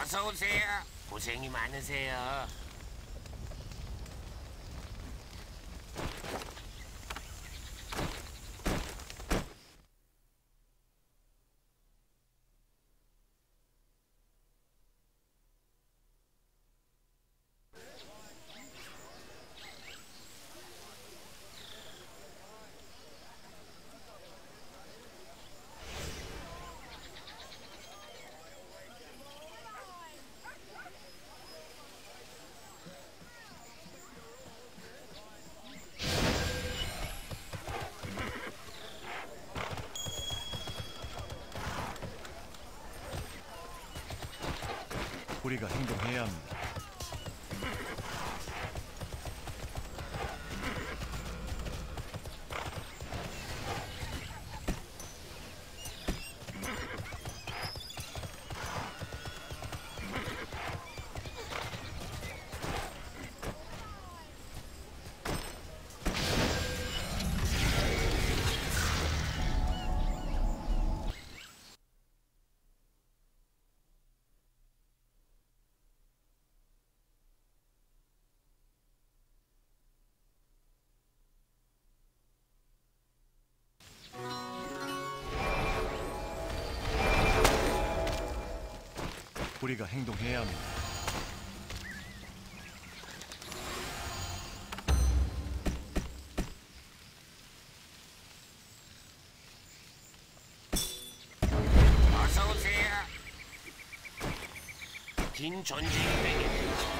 어서 오세요. 고생이 많으세요. 우리가 행동해야 합니다. 우리가 행동해야 합니다. 어서 오세요. 긴 전쟁이 되겠네요.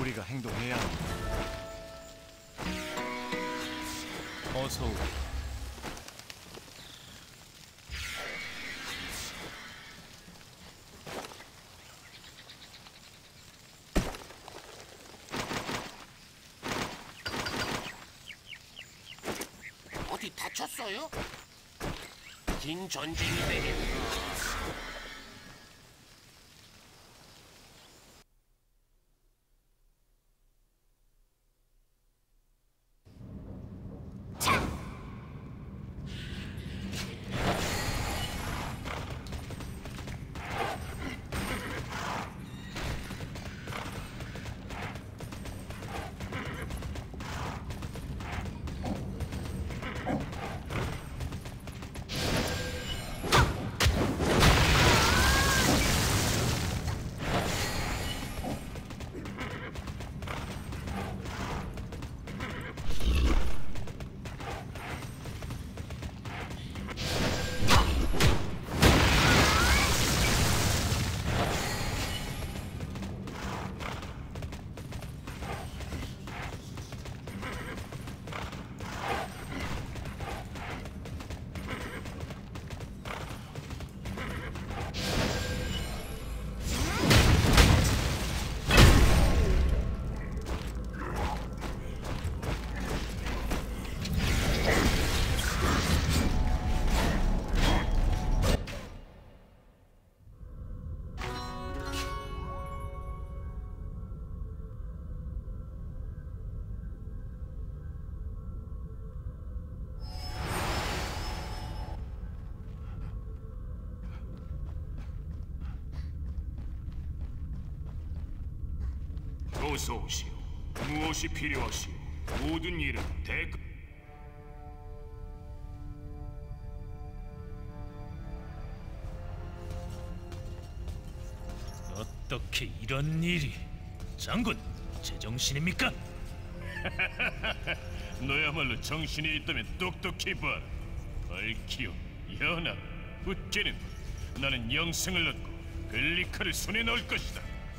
우리가 행동해야 합니다. 어서 오라. 어디 다쳤어요? 긴 전쟁이 되겠네. 어서 오시오. 무엇이 필요하시오? 모든 일은 대가... 어떻게 이런 일이? 장군, 제정신입니까? 너야말로 정신이 있다면 똑똑히 봐라. 발키오, 연합, 웃기는 나는 영생을 얻고 벨리카를 손에 넣을 것이다.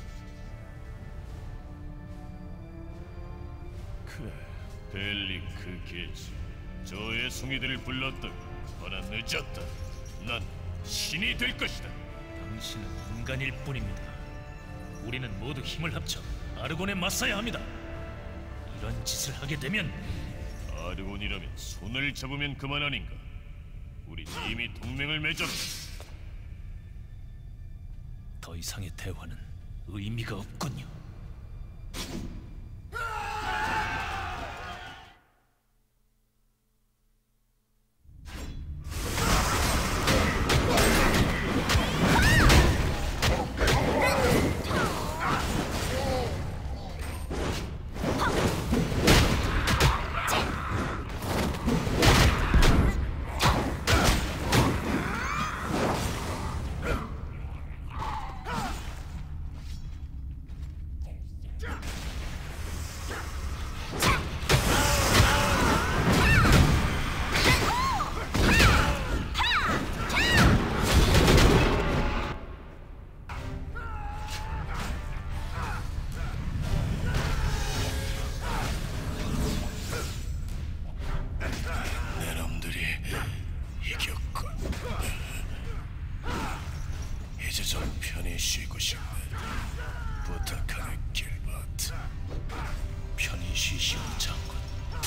벨리크 게지, 저 애송이들을 불렀다가 허나 늦었다. 난 신이 될 것이다. 당신은 인간일 뿐입니다. 우리는 모두 힘을 합쳐 아르곤에 맞서야 합니다. 이런 짓을 하게 되면 아르곤이라면 손을 잡으면 그만 아닌가? 우린 이미 동맹을 맺었다. 더 이상의 대화는 의미가 없군요. 이제 좀 편히 쉬고 싶네. 부탁하네, 길버트. 편히 쉬시오, 장군.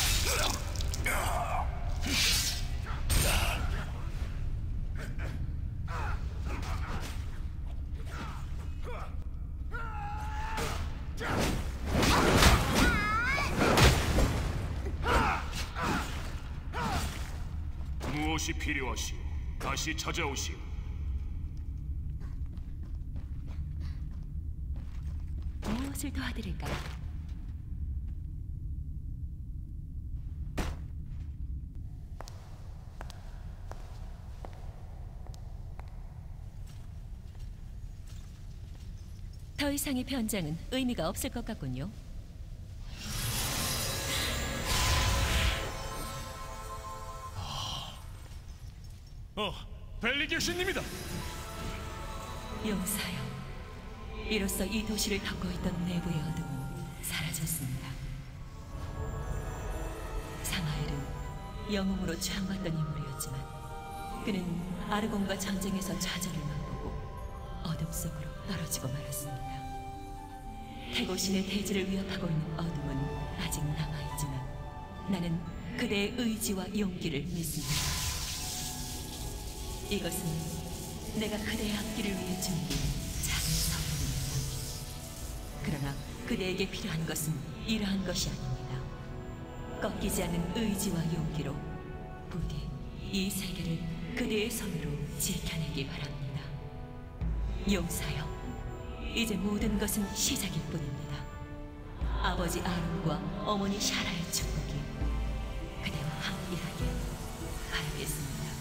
무엇이 필요하시오? 다시 찾아오시오. 무엇을 도와드릴까요? 더 이상의 변장은 의미가 없을 것 같군요. 벨리 교수님이다. 용사여, 이로써 이 도시를 덮고 있던 내부의 어둠은 시작했습니다. 사마엘은 영웅으로 처형받던 인물이었지만 그는 아르곤과 전쟁에서 좌절을 맛보고 어둠 속으로 떨어지고 말았습니다. 태고신의 대지를 위협하고 있는 어둠은 아직 남아있지만 나는 그대의 의지와 용기를 믿습니다. 이것은 내가 그대의 앞길을 위해 준비한 작은 선물입니다. 그러나 그대에게 필요한 것은 이러한 것이 아닙니다. 꺾이지 않는 의지와 용기로 부디 이 세계를 그대의 손으로 지켜내기 바랍니다. 용사여, 이제 모든 것은 시작일 뿐입니다. 아버지 아론과 어머니 샤라의 축복이 그대와 함께하길 바라겠습니다.